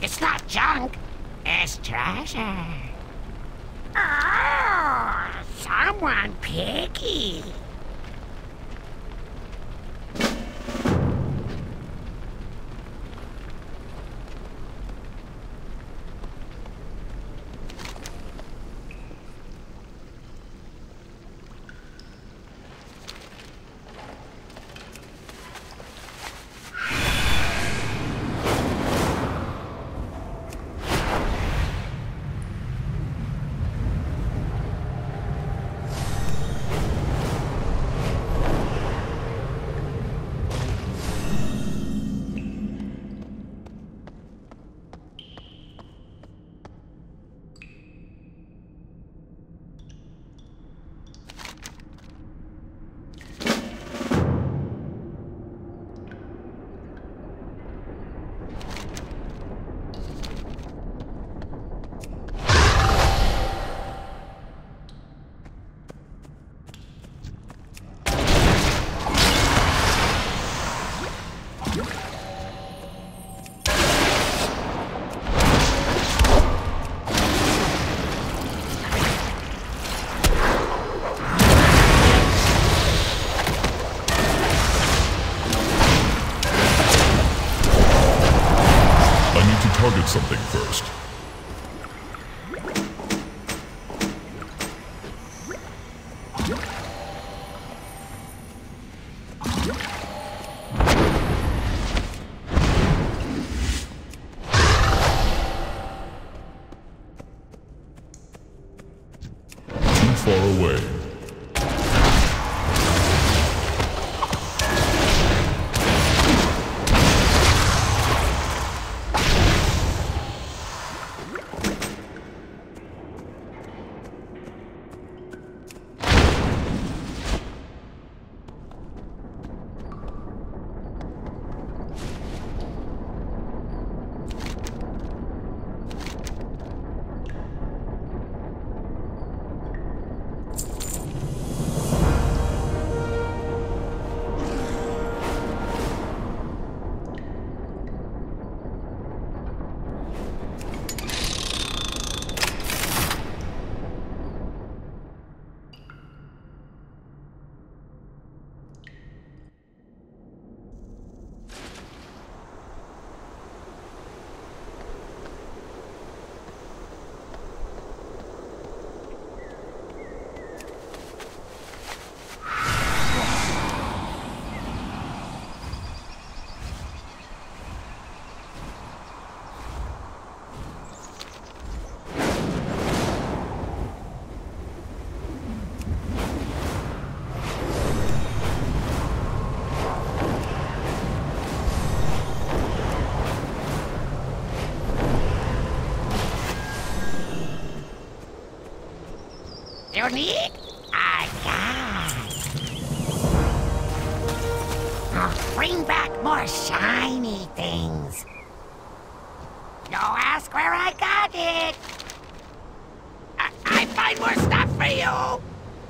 It's not junk, it's treasure. Oh, someone picky. Target something first. Too far away. You need? I got. I'll bring back more shiny things. Don't ask where I got it. I find more stuff for you.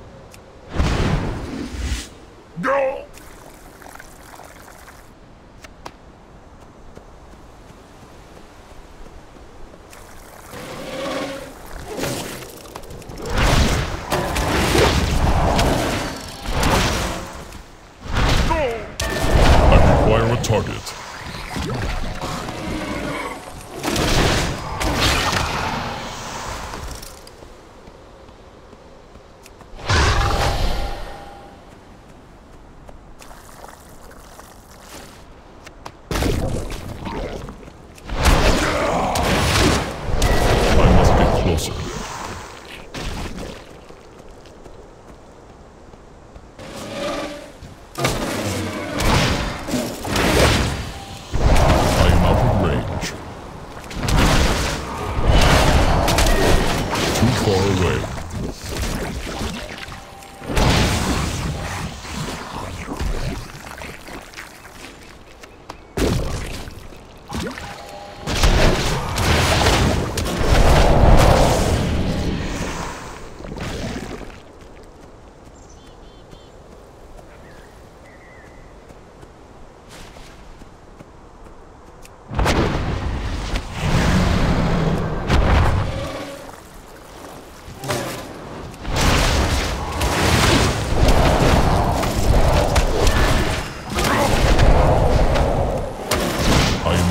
Go! Target. I must get closer.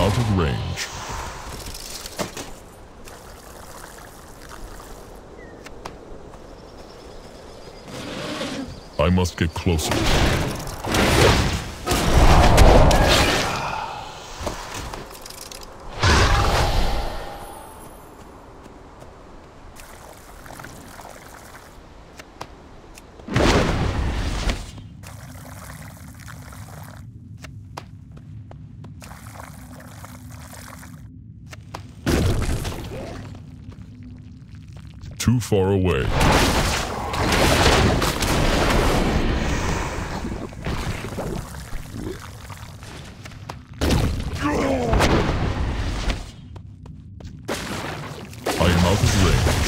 out of range. I must get closer. Too far away. I am out of range.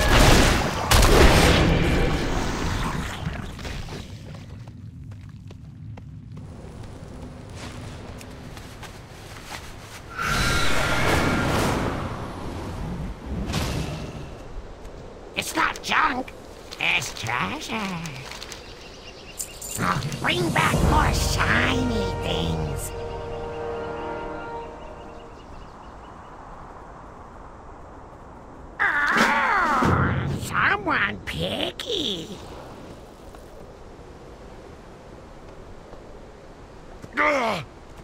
It's not junk, it's treasure. Oh, bring back more shiny things. Oh, someone picky. Ugh!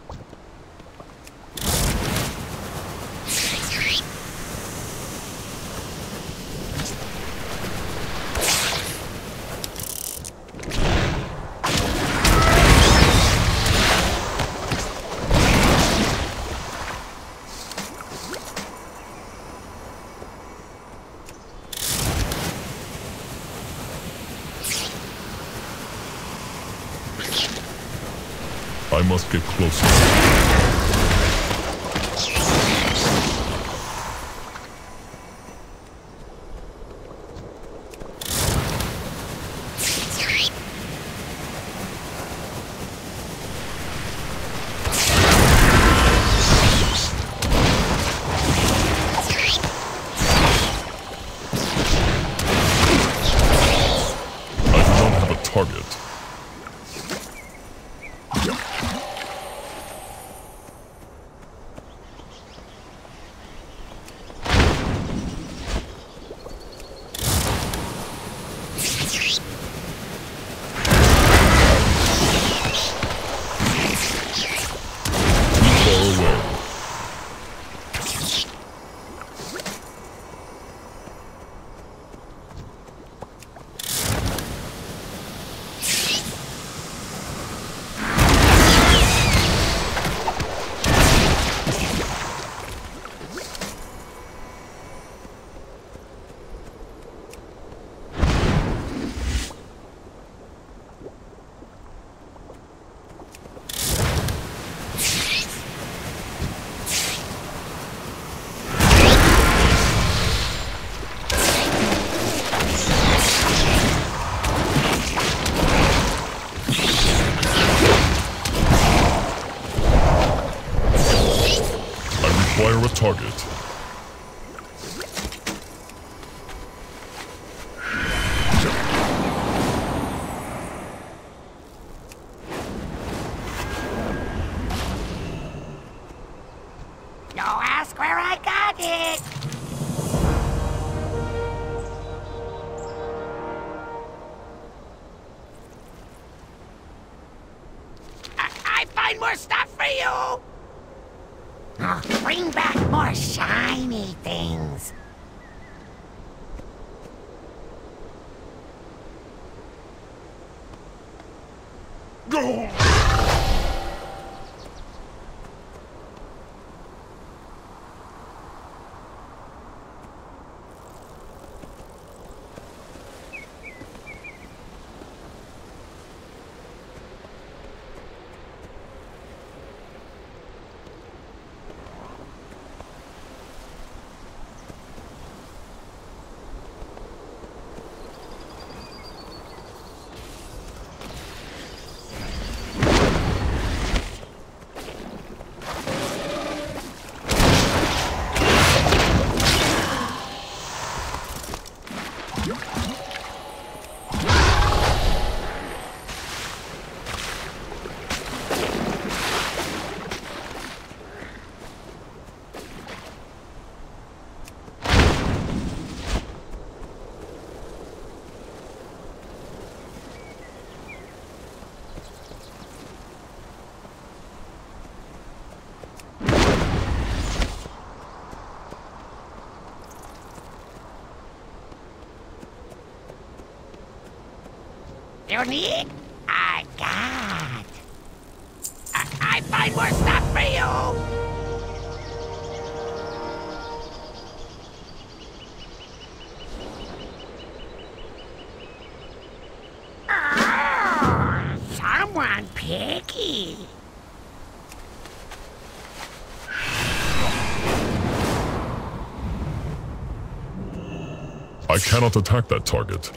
I must get closer. I do not have a target. Acquire a target. Don't ask where I got it. I find more stuff for you. Oh, bring back more shiny things. Go! you need, I got. I find more stuff for you. Oh, someone picky. I cannot attack that target.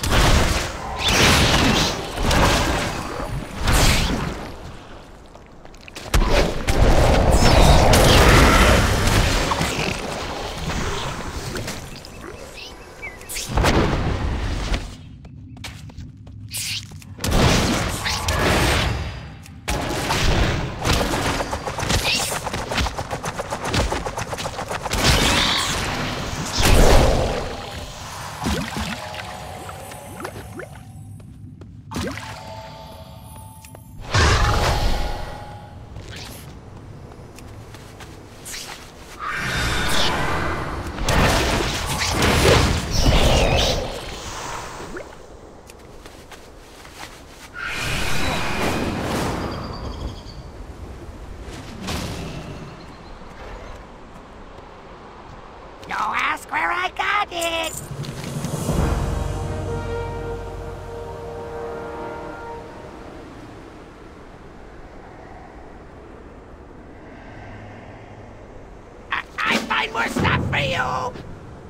Don't ask where I got it. I find more stuff for you.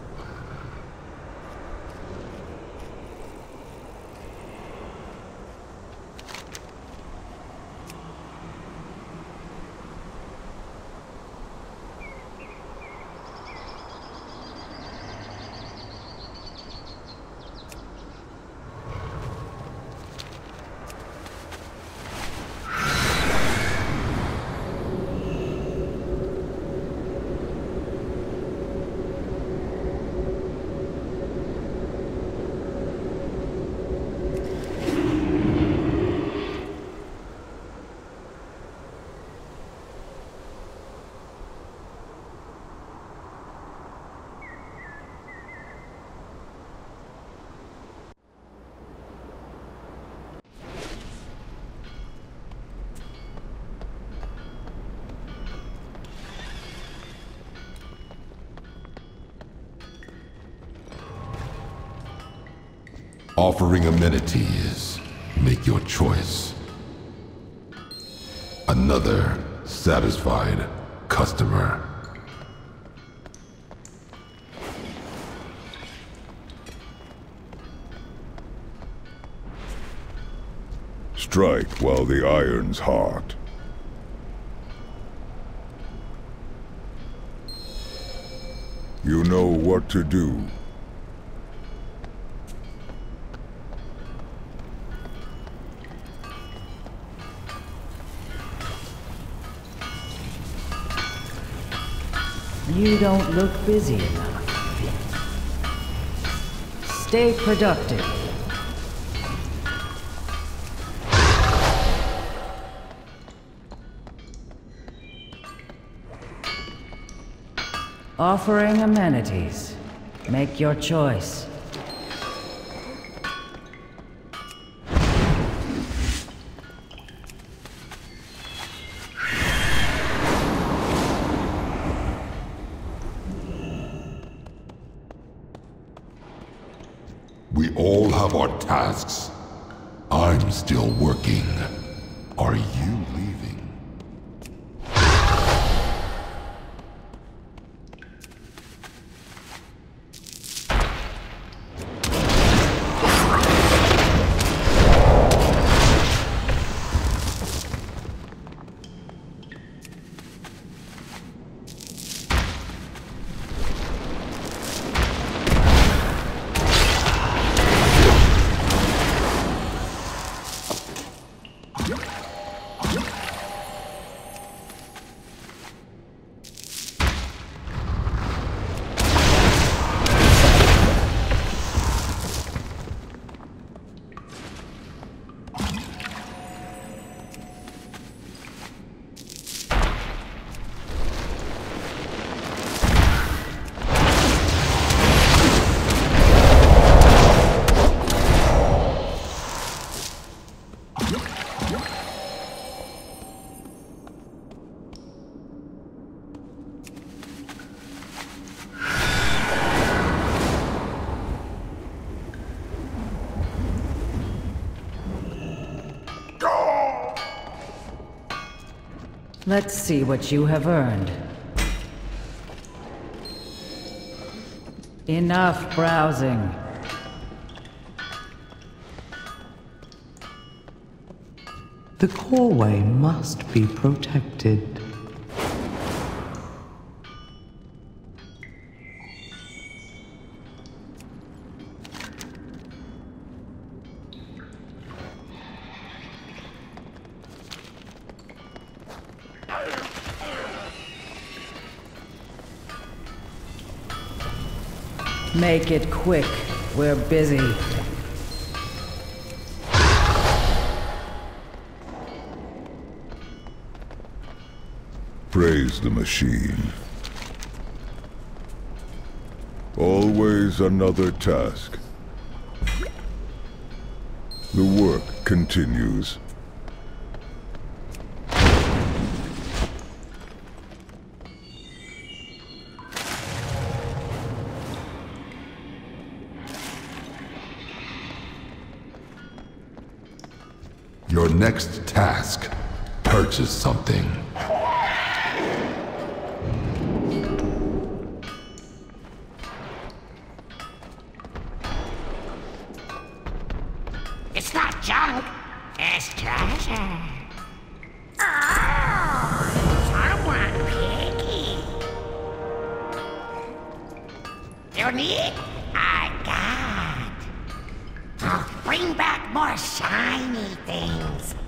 Offering amenities. Make your choice. Another satisfied customer. Strike while the iron's hot. You know what to do. You don't look busy enough. Stay productive. Offering amenities. Make your choice. We all have our tasks. I'm still working. Are you leaving? Let's see what you have earned. Enough browsing. The coreway must be protected. Make it quick. We're busy. Praise the machine. Always another task. The work continues. Your next task. Purchase something. It's not junk, it's treasure. Oh, someone picky. You need? I got. I'll bring back more shiny things.